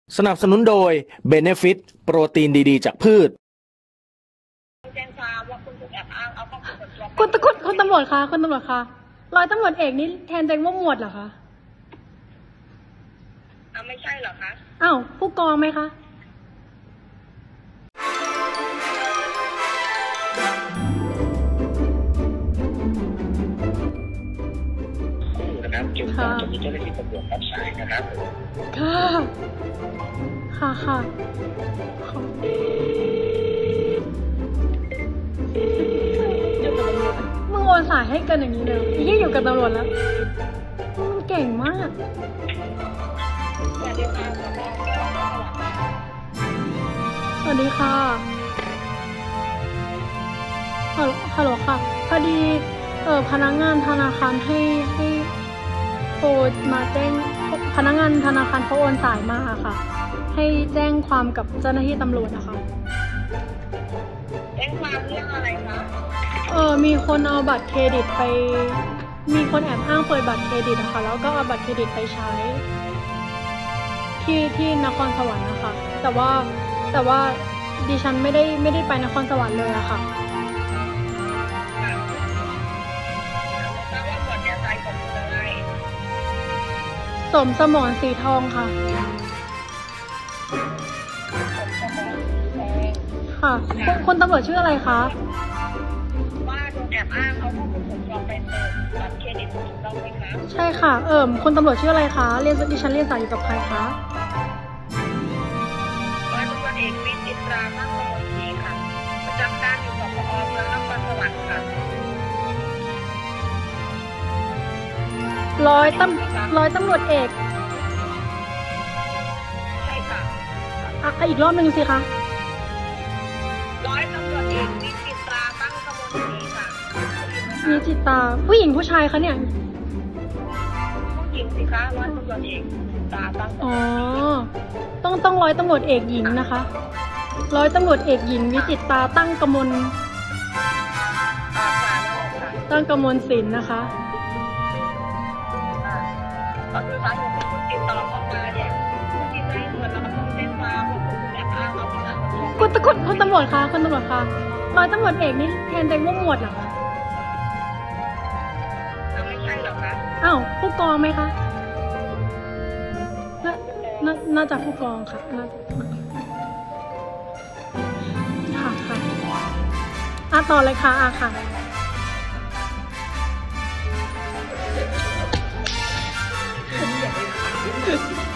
สนับสนุนโดย Benefit โปรตีนดีๆจากพืชแจ้งความว่าคุณถูกแอบอ้างเอาข้อมูลส่วนตัวคุณตำรวจคะคุณตำรวจคะร้อยตำรวจเอกนี่แทนตัวเองว่าหมวดเหรอคะไม่ใช่เหรอคะอ้าวผู้กองไหมคะนะครับเกี่ยวกับจะมีเจ้าหน้าที่ตำรวจรับสายนะครับค่ะมึงโอนสายให้กันอย่างนี้เลยยี่อยู่กับตำรวจแล้วมึงเก่งมากสวัสดีค่ะฮัลโหลค่ะพอดีพนักงานธนาคารให้โทรมาแจ้งพนักงานธนาคารเขาโอนสายมาค่ะให้แจ้งความกับเจ้าหน้าที่ตำรวจนะคะแจ้งความเรื่องอะไรคะมีคนเอาบัตรเครดิตไปมีคนแอบอ้างเปิดบัตรเครดิตนะคะแล้วก็เอาบัตรเครดิตไปใช้ที่นครสวรรค์นะคะแต่ว่าดิฉันไม่ได้ไปนครสวรรค์เลยอะค่ะสมสมรสีทองค่ะค่ะคุณตำรวจชื่ออะไรคะว่าโดนแอบอ้างเอาข้อมูลส่วนตัวไปเปิดบัตรเครดิตถูกต้องไหมคะใช่ค่ะคุณตำรวจชื่ออะไรคะดิฉันเรียนสายอยู่กับใครคะร้อยตำรวจเอกวิจิตรามั่งคงศรีค่ะประจำการอยู่กับปอเมืองนครสวรรค์ค่ะร้อยตำรวจเอกใช่ค่ะอีกรอบหนึ่งสิคะร้อยตำรวจเอกวิจิตรามั่งคงศรีค่ะวิจิตราผู้หญิงผู้ชายคะเนี่ยผู้หญิงสิคะร้อยตำรวจเอกวิจิตรามั่งอ๋อต้องร้อยตำรวจเอกหญิงนะคะร้อยตำรวจเอกหญิงวิจิตราตั้งกมลศิลป์นะคะก็คือสาเหตุที่คุณติดต่อเข้ามาเนี่ยที่ได้เงินแล้วก็ต้องแจ้งความว่าคุณแอบอ้างเอาเงินคุณตำรวจคะร้อยตำรวจเอกนี่แทนตัวเองว่าหมวดเหรอคะไม่ใช่หรอคะอ้าวผู้กองไหมคะน่าจะผู้กองค่ะค่ะต่อเลยค่ะค่ะ